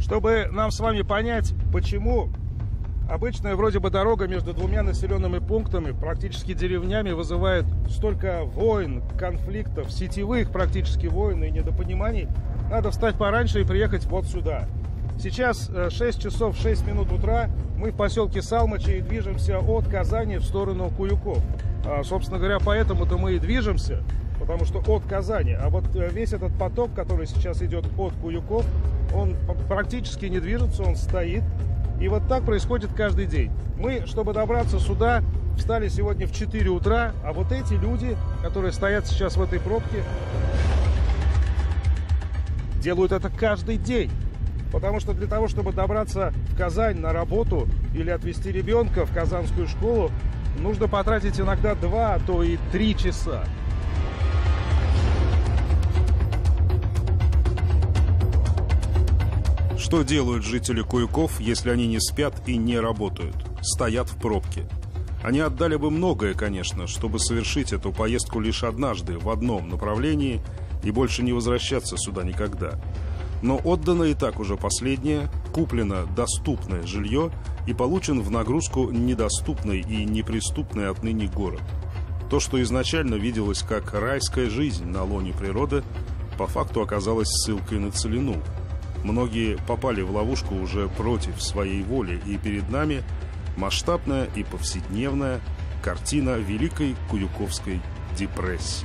Чтобы нам с вами понять, почему обычная вроде бы дорога между двумя населенными пунктами, практически деревнями, вызывает столько войн, конфликтов, сетевых практически войн и недопониманий, надо встать пораньше и приехать вот сюда. Сейчас 6 часов 6 минут утра, мы в поселке Салмачи и движемся от Казани в сторону Куюков. Собственно говоря, поэтому-то мы и движемся, потому что от Казани. А вот весь этот поток, который сейчас идет от Куюков, он практически не движется, он стоит. И вот так происходит каждый день. Мы, чтобы добраться сюда, встали сегодня в 4 утра, а вот эти люди, которые стоят сейчас в этой пробке, делают это каждый день. Потому что для того, чтобы добраться в Казань на работу или отвезти ребенка в казанскую школу, нужно потратить иногда 2, а то и 3 часа. Что делают жители Куюков, если они не спят и не работают? Стоят в пробке. Они отдали бы многое, конечно, чтобы совершить эту поездку лишь однажды в одном направлении и больше не возвращаться сюда никогда. Но отдано и так уже последнее, куплено доступное жилье и получен в нагрузку недоступный и неприступный отныне город. То, что изначально виделось как райская жизнь на лоне природы, по факту оказалось ссылкой на целину. Многие попали в ловушку уже против своей воли, и перед нами масштабная и повседневная картина Великой Куюковской депрессии.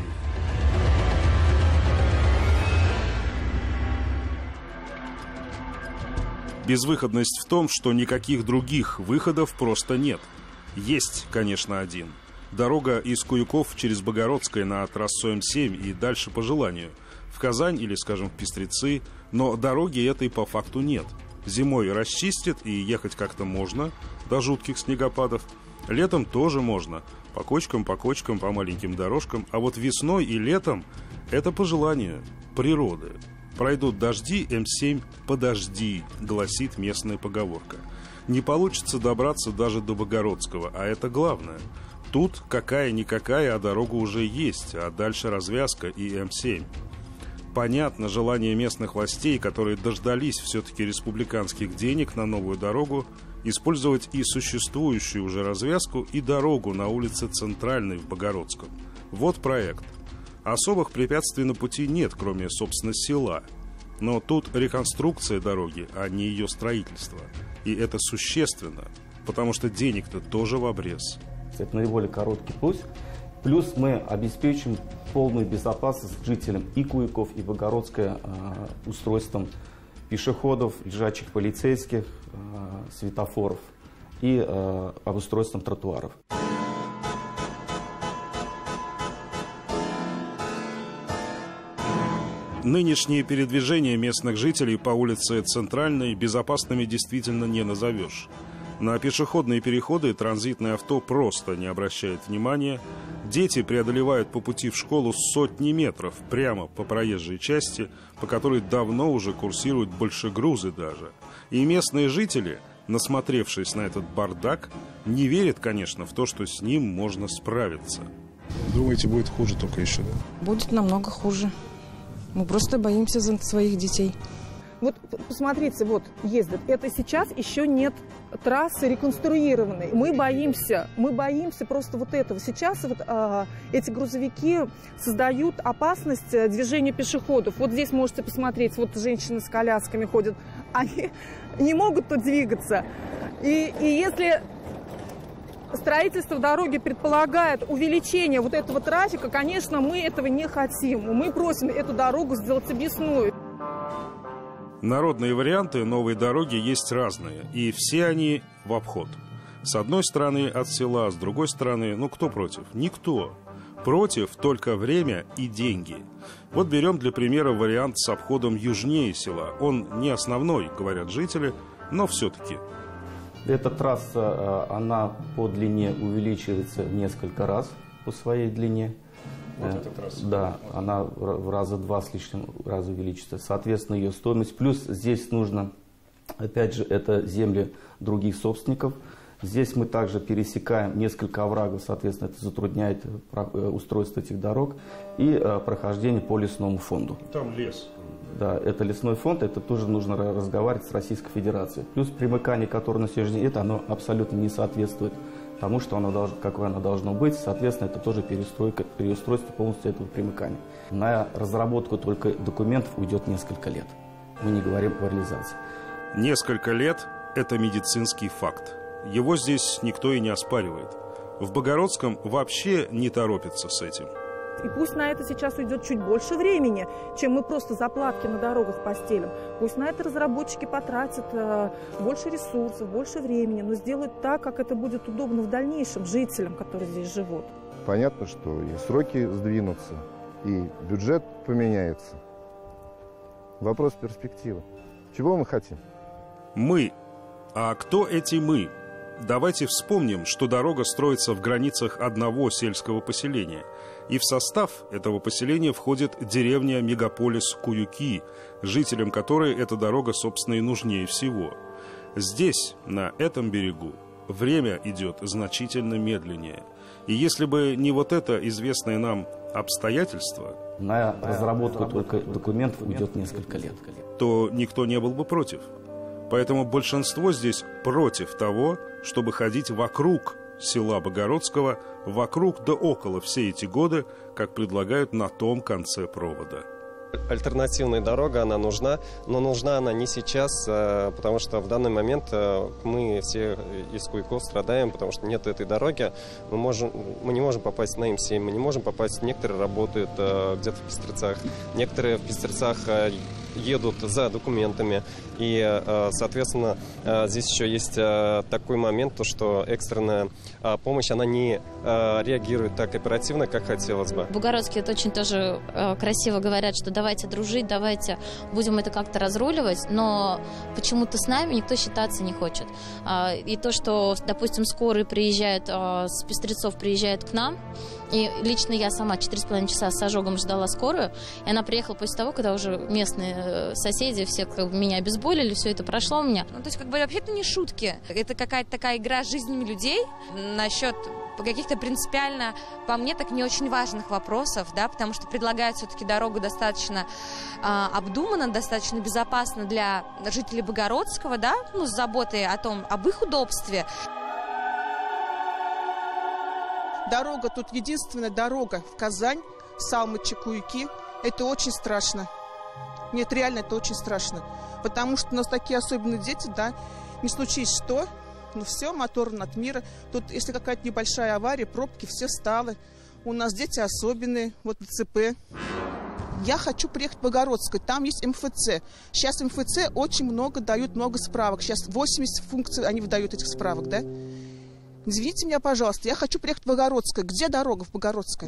Безвыходность в том, что никаких других выходов просто нет. Есть, конечно, один. Дорога из Куюков через Богородское на трассу М7 и дальше по желанию. В Казань или, скажем, в Пестрецы, но дороги этой по факту нет. Зимой расчистят и ехать как-то можно, до жутких снегопадов. Летом тоже можно, по кочкам, по маленьким дорожкам. А вот весной и летом это по желанию природы. Пройдут дожди, М7 подожди, гласит местная поговорка. Не получится добраться даже до Богородского, а это главное. Тут какая-никакая, а дорога уже есть, а дальше развязка и М7. Понятно желание местных властей, которые дождались все-таки республиканских денег на новую дорогу, использовать и существующую уже развязку, и дорогу на улице Центральной в Богородском. Вот проект. Особых препятствий на пути нет, кроме, собственно, села. Но тут реконструкция дороги, а не ее строительство. И это существенно, потому что денег-то тоже в обрез. Это наиболее короткий путь. Плюс мы обеспечим полную безопасность жителям и Куюков, и Богородское устройством пешеходов, лежачих полицейских, светофоров и обустройством тротуаров. Нынешние передвижения местных жителей по улице Центральной безопасными действительно не назовешь. На пешеходные переходы транзитное авто просто не обращает внимания. Дети преодолевают по пути в школу сотни метров прямо по проезжей части, по которой давно уже курсируют большегрузы даже. И местные жители, насмотревшись на этот бардак, не верят, конечно, в то, что с ним можно справиться. Думаете, будет хуже только еще, да? Будет намного хуже. Мы просто боимся за своих детей. Вот посмотрите, вот ездят. Это сейчас еще нет трассы реконструированной. Мы боимся просто вот этого. Сейчас вот, эти грузовики создают опасность движения пешеходов. Вот здесь можете посмотреть, вот женщины с колясками ходят. Они не могут тут двигаться. И если строительство дороги предполагает увеличение вот этого трафика, конечно, мы этого не хотим. Мы просим эту дорогу сделать объездной. Народные варианты новой дороги есть разные, и все они в обход. С одной стороны от села, с другой стороны, ну кто против? Никто. Против только время и деньги. Вот берем для примера вариант с обходом южнее села. Он не основной, говорят жители, но все-таки. Эта трасса, она по длине увеличивается в несколько раз по своей длине. Вот эта трасса. Да, она в раза 2 с лишним раза увеличится. Соответственно, ее стоимость. Плюс здесь нужно, опять же, это земли других собственников. Здесь мы также пересекаем несколько оврагов, соответственно, это затрудняет устройство этих дорог и прохождение по лесному фонду. Там лес. да, это лесной фонд, это тоже нужно разговаривать с Российской Федерацией. Плюс примыкание, которое на сегодняшний день, это оно абсолютно не соответствует тому, что оно должно, какое оно должно быть. Соответственно, это тоже переустройство полностью этого примыкания. На разработку только документов уйдет несколько лет. Мы не говорим о реализации. Несколько лет – это медицинский факт. Его здесь никто и не оспаривает. В Богородском вообще не торопятся с этим. И пусть на это сейчас уйдет чуть больше времени, чем мы просто заплатки на дорогах постелим. Пусть на это разработчики потратят больше ресурсов, больше времени, но сделают так, как это будет удобно в дальнейшем жителям, которые здесь живут. Понятно, что и сроки сдвинутся, и бюджет поменяется. Вопрос перспективы. Чего мы хотим? Мы. А кто эти мы? Давайте вспомним, что дорога строится в границах одного сельского поселения. И в состав этого поселения входит деревня-мегаполис Куюки, жителям которой эта дорога, собственно, и нужнее всего. Здесь, на этом берегу, время идет значительно медленнее. И если бы не вот это известное нам обстоятельство, на разработку только документов уйдет несколько лет, то никто не был бы против. Поэтому большинство здесь против того, чтобы ходить вокруг села Богородского, вокруг да около все эти годы, как предлагают на том конце провода. Альтернативная дорога, она нужна, но нужна она не сейчас, потому что в данный момент мы все из Куюков страдаем, потому что нет этой дороги. Мы не можем попасть на М7, мы не можем попасть, некоторые работают где-то в Пестрецах, некоторые в Пестрецах едут за документами. И, соответственно, здесь еще есть такой момент, то, что экстренная помощь, она не реагирует так оперативно, как хотелось бы. В Богородске это очень тоже красиво говорят, что давайте дружить, давайте будем это как-то разруливать, но почему-то с нами никто считаться не хочет. И то, что, допустим, скорые приезжают, с Пестрецов приезжают к нам, и лично я сама 4,5 часа с ожогом ждала скорую, и она приехала после того, когда уже местные соседи все как бы меня обезболили, все это прошло у меня. Ну, то есть, как бы, вообще-то не шутки. Это какая-то такая игра с жизнями людей насчет каких-то принципиально, по мне, так не очень важных вопросов, да, потому что предлагают все-таки дорогу достаточно обдуманно, достаточно безопасно для жителей Богородского, да, ну, с заботой об их удобстве. Дорога, тут единственная дорога в Казань, Салмычи-Куюки. Это очень страшно. Нет, реально, это очень страшно. Потому что у нас такие особенные дети, да, не случись что, ну все, мотор над мира. Тут, если какая-то небольшая авария, пробки, все встали. У нас дети особенные, вот ДЦП. Я хочу приехать в Богородское, там есть МФЦ. Сейчас МФЦ очень много дают, много справок. Сейчас 80 функций они выдают этих справок, да. Извините меня, пожалуйста, я хочу приехать в Богородское. Где дорога в Богородское?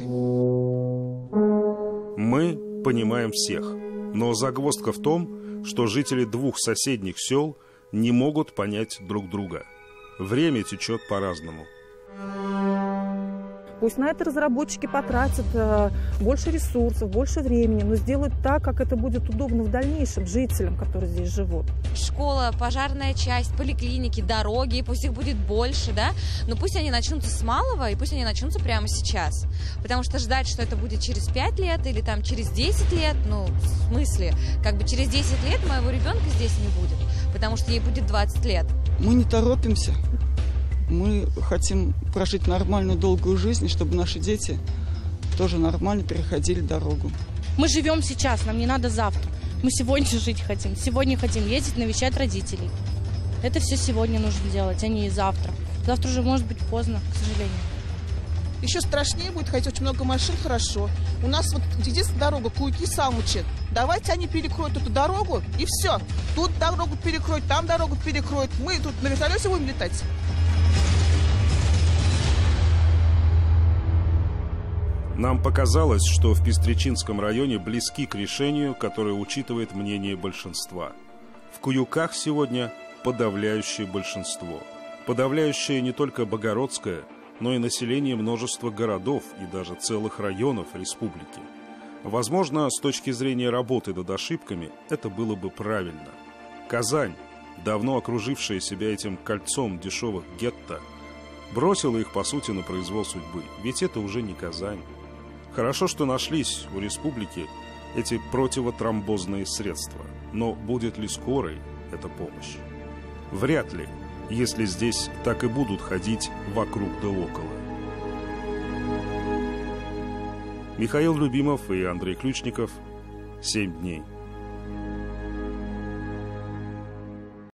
Мы понимаем всех, но загвоздка в том, что жители двух соседних сел не могут понять друг друга. Время течет по-разному. Пусть на это разработчики потратят больше ресурсов, больше времени, но сделают так, как это будет удобно в дальнейшем жителям, которые здесь живут. Школа, пожарная часть, поликлиники, дороги, пусть их будет больше, да, но пусть они начнутся с малого, и пусть они начнутся прямо сейчас. Потому что ждать, что это будет через 5 лет или там через 10 лет, ну, в смысле, как бы через 10 лет моего ребенка здесь не будет, потому что ей будет 20 лет. Мы не торопимся. Мы хотим прожить нормальную, долгую жизнь, чтобы наши дети тоже нормально переходили дорогу. Мы живем сейчас, нам не надо завтра. Мы сегодня жить хотим. Сегодня хотим ездить, навещать родителей. Это все сегодня нужно делать, а не завтра. Завтра уже может быть поздно, к сожалению. Еще страшнее будет ходить, очень много машин, хорошо. У нас вот единственная дорога Куюки-Салмычи. Давайте они перекроют эту дорогу, и все. Тут дорогу перекроют, там дорогу перекроют. Мы тут на вертолете будем летать. Нам показалось, что в Пестречинском районе близки к решению, которое учитывает мнение большинства. В Куюках сегодня подавляющее большинство. Подавляющее не только Богородское, но и население множества городов и даже целых районов республики. Возможно, с точки зрения работы над ошибками, это было бы правильно. Казань, давно окружившая себя этим кольцом дешевых гетто, бросила их, по сути, на произвол судьбы. Ведь это уже не Казань. Хорошо, что нашлись у республики эти противотромбозные средства. Но будет ли скорой эта помощь? Вряд ли, если здесь так и будут ходить вокруг да около. Михаил Любимов и Андрей Ключников. 7 дней.